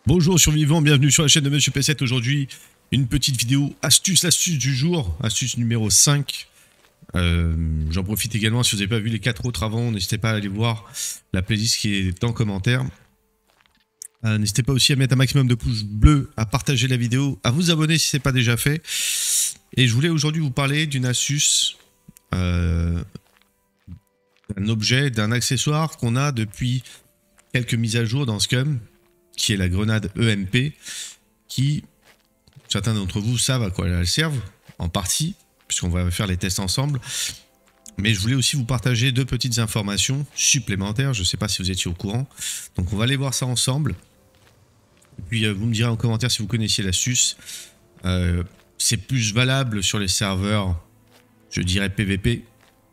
Bonjour survivants, bienvenue sur la chaîne de Monsieur P7. Aujourd'hui, une petite vidéo l'astuce du jour, astuce numéro 5. J'en profite également, si vous n'avez pas vu les 4 autres avant, n'hésitez pas à aller voir la playlist qui est en commentaire. N'hésitez pas aussi à mettre un maximum de pouces bleus, à partager la vidéo, à vous abonner si ce n'est pas déjà fait. Et je voulais aujourd'hui vous parler d'une astuce, d'un objet, d'un accessoire qu'on a depuis quelques mises à jour dans Scum, qui est la grenade EMP, qui, certains d'entre vous savent à quoi elle serve, en partie, puisqu'on va faire les tests ensemble. Mais je voulais aussi vous partager deux petites informations supplémentaires, je ne sais pas si vous étiez au courant. Donc on va aller voir ça ensemble. Et puis vous me direz en commentaire si vous connaissiez l'astuce. C'est plus valable sur les serveurs, je dirais PVP.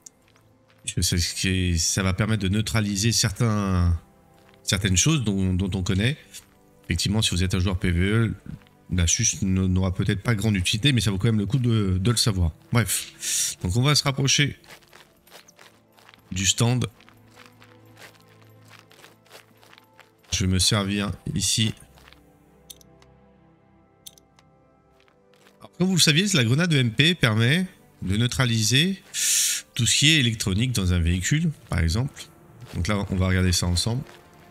Ça va permettre de neutraliser certaines choses dont on connaît. Effectivement, si vous êtes un joueur PvE, l'astuce n'aura peut-être pas grande utilité, mais ça vaut quand même le coup de le savoir. Bref, donc on va se rapprocher du stand. Je vais me servir ici. Alors, comme vous le saviez, la grenade EMP permet de neutraliser tout ce qui est électronique dans un véhicule, par exemple. Donc là, on va regarder ça ensemble.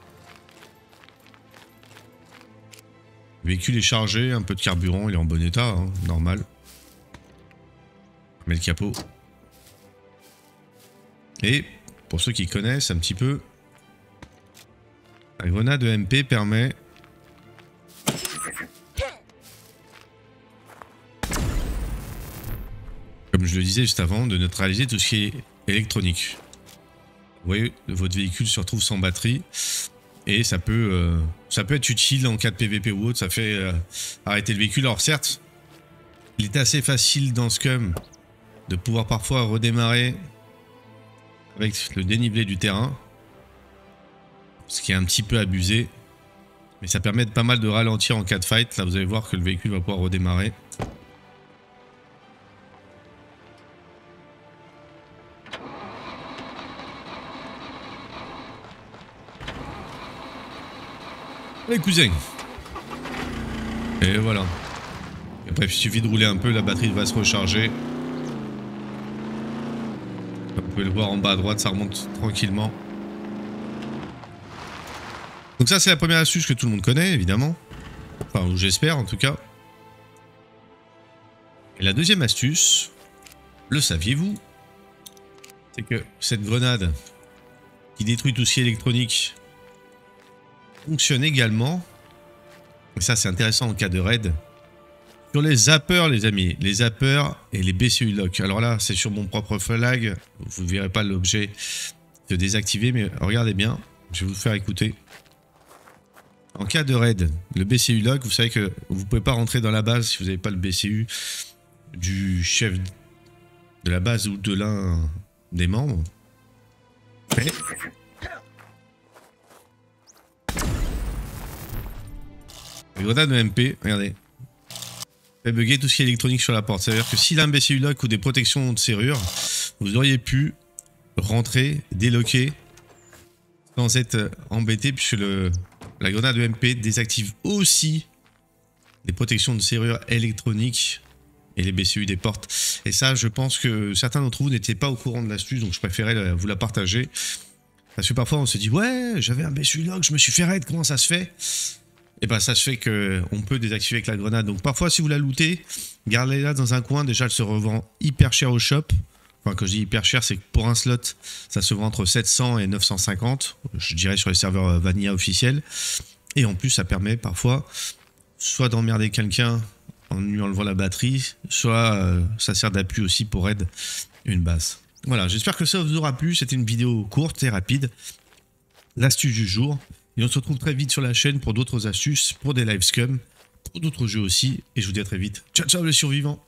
Le véhicule est chargé, un peu de carburant, il est en bon état, hein, normal. On met le capot. Et pour ceux qui connaissent un petit peu, la grenade EMP permet comme je le disais juste avant, de neutraliser tout ce qui est électronique. Vous voyez, votre véhicule se retrouve sans batterie. Et ça peut être utile en cas de PVP ou autre, ça fait arrêter le véhicule. Alors certes, il est assez facile dans Scum de pouvoir parfois redémarrer avec le dénivelé du terrain, ce qui est un petit peu abusé. Mais ça permet de pas mal de ralentir en cas de fight. Là vous allez voir que le véhicule va pouvoir redémarrer. Allez cousin. Et voilà. Et après il suffit de rouler un peu, la batterie va se recharger. Vous pouvez le voir en bas à droite, ça remonte tranquillement. Donc ça c'est la première astuce que tout le monde connaît évidemment. Enfin j'espère en tout cas. Et la deuxième astuce, le saviez-vous? C'est que cette grenade qui détruit tout ce qui est électronique fonctionne également, et ça c'est intéressant en cas de raid, sur les zappers les amis, les zappers et les BCU lock. Alors là c'est sur mon propre flag, vous ne verrez pas l'objet se désactiver, mais regardez bien, je vais vous faire écouter. En cas de raid, le BCU lock, vous savez que vous ne pouvez pas rentrer dans la base si vous n'avez pas le BCU du chef de la base ou de l'un des membres. Mais la grenade EMP, regardez, fait bugger tout ce qui est électronique sur la porte. Ça veut dire que s'il a un BCU lock ou des protections de serrure, vous auriez pu rentrer, déloquer, sans être embêté, puisque la grenade EMP désactive aussi les protections de serrure électroniques et les BCU des portes. Et ça, je pense que certains d'entre vous n'étaient pas au courant de l'astuce, donc je préférais vous la partager. Parce que parfois on se dit, ouais, j'avais un BCU lock, je me suis fait raid, comment ça se fait? Et bien ça se fait qu'on peut désactiver avec la grenade. Donc parfois si vous la lootez, gardez-la dans un coin. Déjà elle se revend hyper cher au shop. Enfin quand je dis hyper cher, c'est que pour un slot, ça se vend entre 700 et 950. Je dirais sur les serveurs Vanilla officiels. Et en plus ça permet parfois soit d'emmerder quelqu'un en lui enlevant la batterie, soit ça sert d'appui aussi pour raid une base. Voilà, j'espère que ça vous aura plu. C'était une vidéo courte et rapide. L'astuce du jour. Et on se retrouve très vite sur la chaîne pour d'autres astuces, pour des live scum, pour d'autres jeux aussi. Et je vous dis à très vite. Ciao, ciao les survivants!